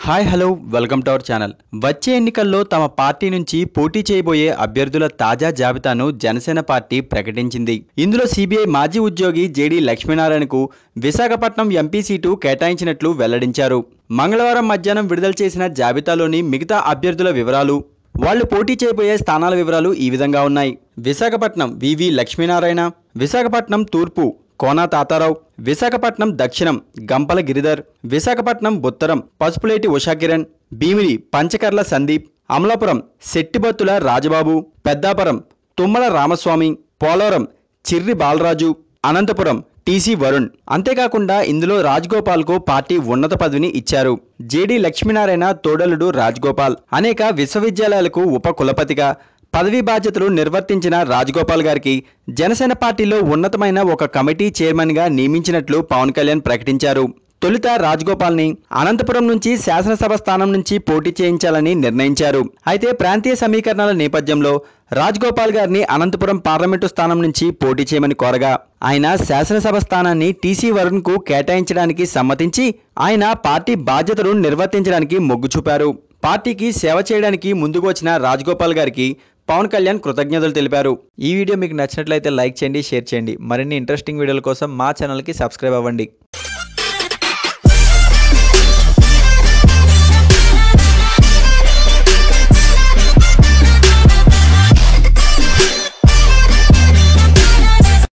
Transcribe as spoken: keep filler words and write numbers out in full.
Hi hello welcome to our channel. వచ్చే ఎన్నికల్లో తమ పార్టీ నుంచి పోటీ చేయబోయే అభ్యర్థుల తాజా జాబితాను జనసేన పార్టీ ప్రకటించింది. ఇందులో సిబిఐ మాజీ ఉద్యోగి జేడీ లక్ష్మీనారాయణకు విశాఖపట్నం ఎంపీ సీటు కేటాయించినట్లు వెల్లడించారు. మంగళవారం మధ్యాహ్నం విడుదల చేసిన జాబితాలోని మిగతా అభ్యర్థుల వివరాలు, వాళ్లు పోటీ చేయబోయే స్థానాల వివరాలు ఈ విధంగా ఉన్నాయి. విశాఖపట్నం వివి లక్ష్మీనారాయణ, విశాఖపట్నం తూర్పు కోన తాతారావు, విశాఖపట్నం దక్షిణం గంపల గిరిధర్, విశాఖపట్నం ఉత్తరం పసుపులేటి ఉషాకిరణ్, భీమిలి పంచకర్ల సందీప్, అమలాపురం శెట్టిబత్తుల రాజబాబు, పెద్దాపురం తుమ్మల రామస్వామి, పోలవరం చిర్రి బాలరాజు, అనంతపురం టీసీ వరుణ్. అంతేకాకుండా ఇందులో రాజ్గోపాల్కు పార్టీ ఉన్నత పదవిని ఇచ్చారు. జేడీ లక్ష్మీనారాయణ తోడలుడు రాజ్గోపాల్ అనేక విశ్వవిద్యాలయాలకు ఉప కులపతిగా పదవీ బాధ్యతలు నిర్వర్తించిన రాజ్గోపాల్ గారికి జనసేన పార్టీలో ఉన్నతమైన ఒక కమిటీ చైర్మన్గా నియమించినట్లు పవన్ కళ్యాణ్ ప్రకటించారు. తొలుత రాజ్గోపాల్ని అనంతపురం నుంచి శాసనసభ స్థానం నుంచి పోటీ చేయించాలని నిర్ణయించారు. అయితే ప్రాంతీయ సమీకరణాల నేపథ్యంలో రాజ్గోపాల్ గారిని అనంతపురం పార్లమెంటు స్థానం నుంచి పోటీ చేయమని కోరగా ఆయన శాసనసభ స్థానాన్ని టీసీ వరుణ్కు కేటాయించడానికి సమ్మతించి ఆయన పార్టీ బాధ్యతలు నిర్వర్తించడానికి మొగ్గు చూపారు. పార్టీకి సేవ చేయడానికి ముందుకు వచ్చిన రాజ్గోపాల్ గారికి పవన్ కళ్యాణ్ కృతజ్ఞతలు తెలిపారు. ఈ వీడియో మీకు నచ్చినట్లయితే లైక్ చేయండి, షేర్ చేయండి. మరిన్ని ఇంట్రెస్టింగ్ వీడియోల కోసం మా ఛానల్కి సబ్స్క్రైబ్ అవ్వండి.